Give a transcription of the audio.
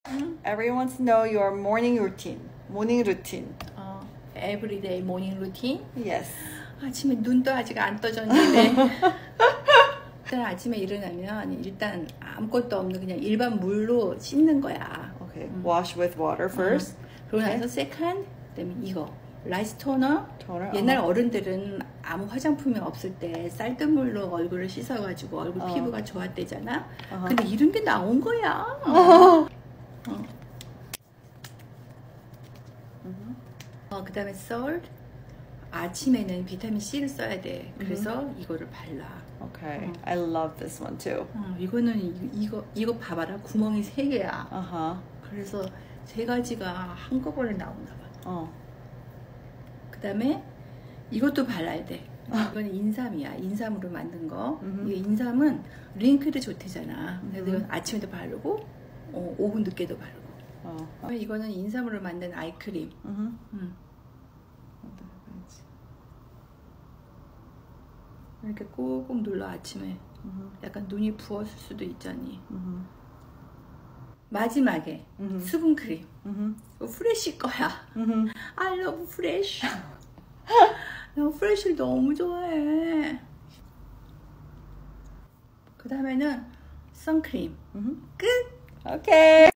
Everyone wants to know your morning routine. Morning routine. Everyday morning routine. Yes. 아침에 눈도 아직 안 떠졌는데 일단 아침에 일어나면 일단 아무것도 없는 그냥 일반 물로 씻는 거야. Okay. Wash with water first. 그러고 나서 second, 그다음에 이거 라이스 토너. 옛날 어른들은 아무 화장품이 없을 때 쌀뜨물로 얼굴을 씻어가지고 얼굴 피부가 좋았대잖아. 근데 이런 게 나온 거야. 그 다음에 salt. 아침에는 비타민 C를 써야 돼. 그래서 이거를 발라. Okay. I love this one too. 이거는 이거 봐봐라. 구멍이 3개야. 그래서 3가지가 한꺼번에 나오나 봐. 그 다음에 이것도 발라야 돼. 이건 인삼이야. 인삼으로 만든 거. 이 인삼은 링크드 좋대잖아. 그래서 이건 아침에도 바르고 오후 늦게도 바르고. 이거는 인삼으로 만든 아이크림. 이렇게 꾹꾹 눌러 아침에. 약간 눈이 부었을 수도 있잖니. 마지막에 수분크림. 프레쉬 거야. I love fresh. 나 프레쉬를 너무 좋아해. 그 다음에는 선크림. 끝. Okay.